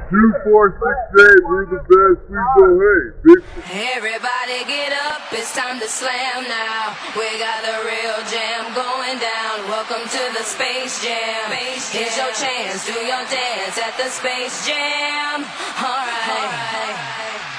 2468, we're the best, please don't hate. BigFoot. Everybody get up, it's time to slam now. We got a real jam going down. Welcome to the Space Jam. Here's your chance, do your dance at the Space Jam. Alright.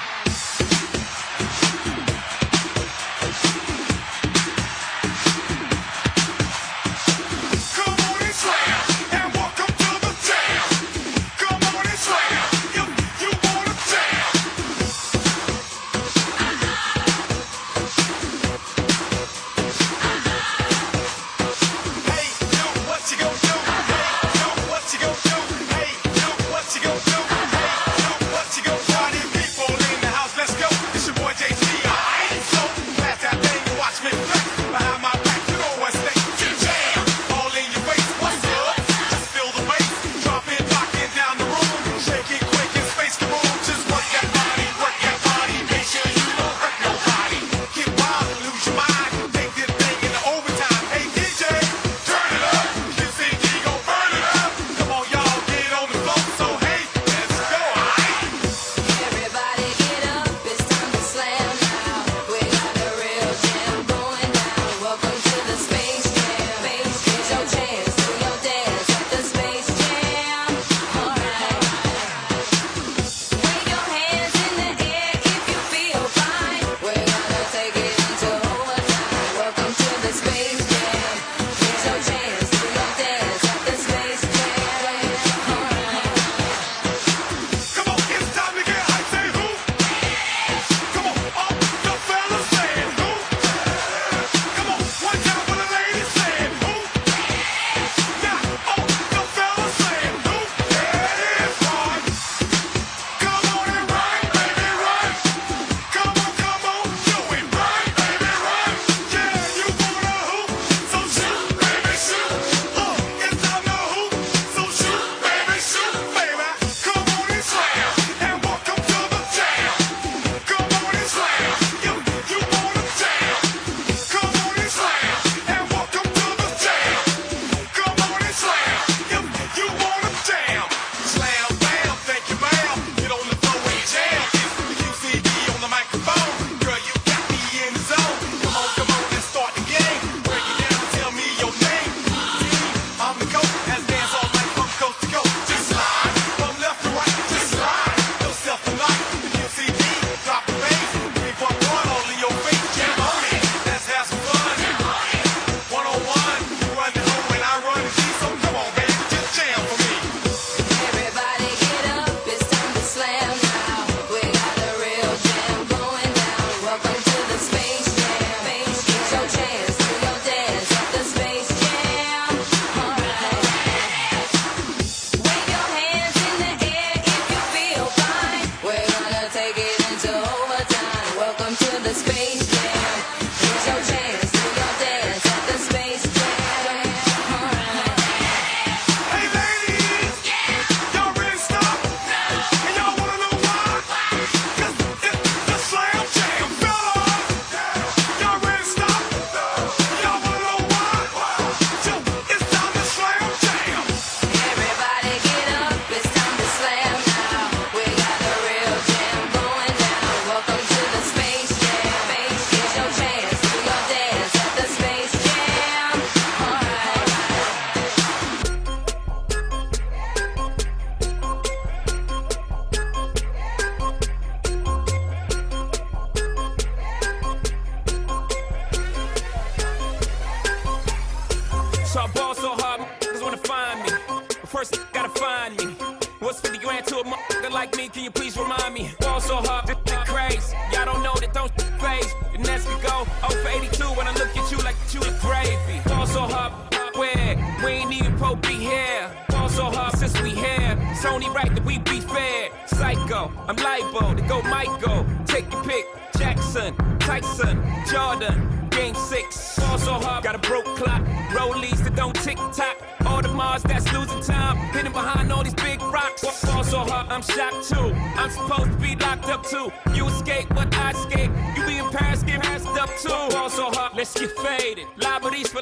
So I ball so hard, niggas wanna find me. But first, gotta find me. What's 50 grand to a motherfucker like me? Can you please remind me? Ball so hard, this crazy. Y'all don't know that don't phase. The next could go 0 for 82 when I look at you like you a gravy. Ball so hard, where? We ain't even po be here. Ball so hard since we here. It's only right that we be fair. Psycho, I'm libo to go Michael. Take your pick. Jackson, Tyson, Jordan. Game 6, ball so hard, got a broke clock. Rollies that don't tick-tock. All the Mars that's losing time. Hidden behind all these big rocks. Ball so hard, I'm shocked too. I'm supposed to be locked up too. You escape, but I escape. You be in Paris, get passed up too. Ball so hard, let's get faded. Liberties for life.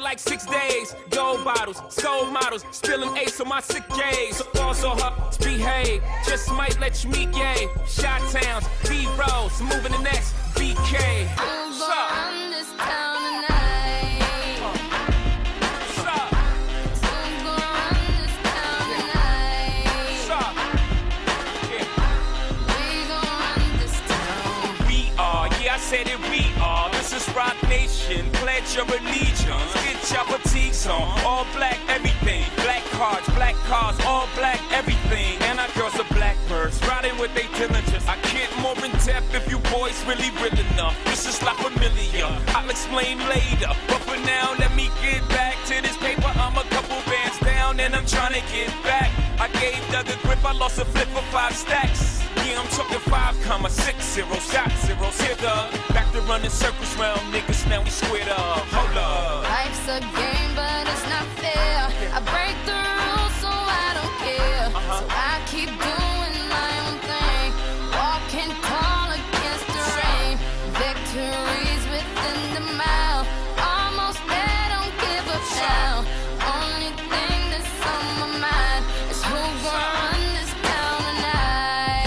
like 6 days. Gold bottles, soul models, spilling ace on my sick days. So also hot, behave, just might let you meet gay. Shot towns, B-rolls, moving the next BK. Who's gonna run this town tonight? What's up? Who's gonna run this town tonight? What's up? Yeah. We gonna run this town. We are, yeah, I said it, we are. This is Rock Nation, pledge your allegiance. Get your fatigues on, all black everything. Black cars, all black everything. And our girls are blackbirds, riding with they diligence. I get more in depth if you boys really real enough. This is La Familia, I'll explain later. But for now, let me get back to this paper. I'm a couple bands down and I'm trying to get back. I gave Doug a grip, I lost a flip for 5 stacks. Yeah, I'm talking 5,60, shot zeros. Here, Doug, back to running circles round niggas, now we squared up. Hold up. Life's a game, but it's not fair. I break the rules, so I don't care. So I keep doing my own thing, walking tall against the rain. Victories within the mile, almost there, don't give up now. Only thing that's on my mind is who's gonna run this town tonight.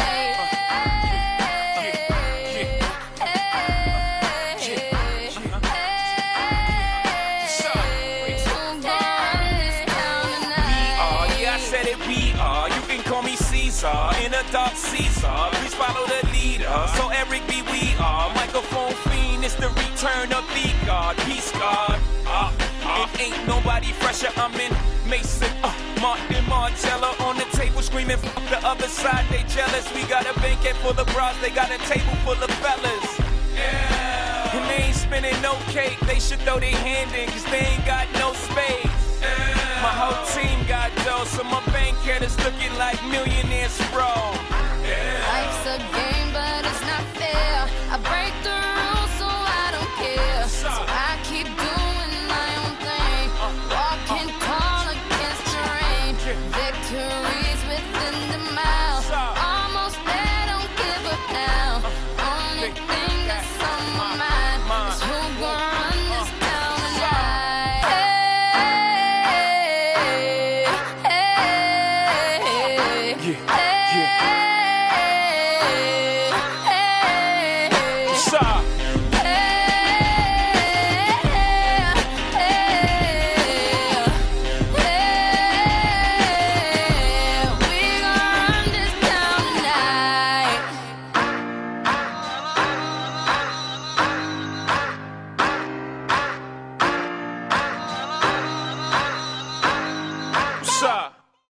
We are, you can call me Caesar, in a dark Caesar, please follow the leader. So Eric B, we are, microphone fiend, it's the return of the God, peace God. It ain't nobody fresher, I'm in Mason, Martin Margiela on the table screaming, fuck the other side, they jealous. We got a banquet full of bras, they got a table full of fellas. Yeah. And they ain't spinning no cake, they should throw their hand in, cause they ain't got no space. My whole team got dough, so my bank account is looking like millionaires, bro. Life's a game, but it's not fair. I break the rules, so I don't care. So I keep doing my own thing, walking tall against the rain. Victories within the mile, almost there, don't give up now. Only thing that's on my mind is who's gonna run this town tonight. Hey, hey, hey.